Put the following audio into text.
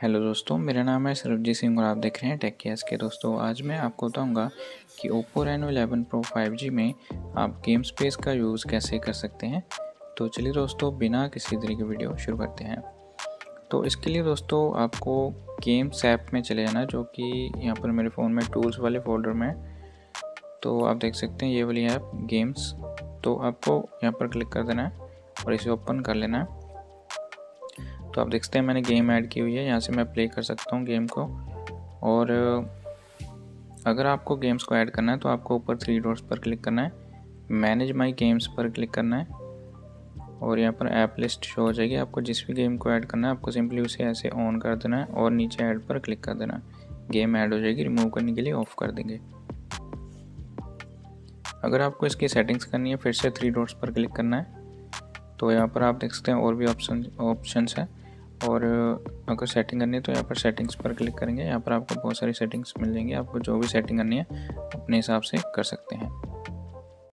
Hello दोस्तों, मेरा नाम है सरबजीत सिंह और आप देख रहे हैं टेक केयर्स के। दोस्तों आज मैं आपको बताऊंगा कि Oppo Reno 11 Pro 5G में आप गेम स्पेस का यूज़ कैसे कर सकते हैं। तो चलिए दोस्तों, बिना किसी तरह की वीडियो शुरू करते हैं। तो इसके लिए दोस्तों आपको गेम्स ऐप में चले जाना, जो कि यहाँ पर मेरे फ़ोन में टूल्स वाले फोल्डर में। तो आप देख सकते हैं ये वाली ऐप गेम्स। तो आपको यहाँ पर क्लिक कर देना है और इसे ओपन कर लेना है। तो आप देख सकते हैं मैंने गेम ऐड की हुई है, यहाँ से मैं प्ले कर सकता हूँ गेम को। और अगर आपको गेम्स को ऐड करना है तो आपको ऊपर 3 डॉट्स पर क्लिक करना है, मैनेज माई गेम्स पर क्लिक करना है और यहाँ पर ऐप लिस्ट शो हो जाएगी। आपको जिस भी गेम को ऐड करना है आपको सिंपली उसे ऐसे ऑन कर देना है और नीचे ऐड पर क्लिक कर देना है। गेम ऐड हो जाएगी, रिमूव करने के लिए ऑफ कर देंगे। अगर आपको इसकी सेटिंग्स करनी है फिर से 3 डॉट्स पर क्लिक करना है। तो यहाँ पर आप देख सकते हैं और भी ऑप्शंस हैं। और अगर सेटिंग करनी है तो यहाँ पर सेटिंग्स पर क्लिक करेंगे। यहाँ पर आपको बहुत सारी सेटिंग्स मिल जाएंगी, आपको जो भी सेटिंग करनी है अपने हिसाब से कर सकते हैं।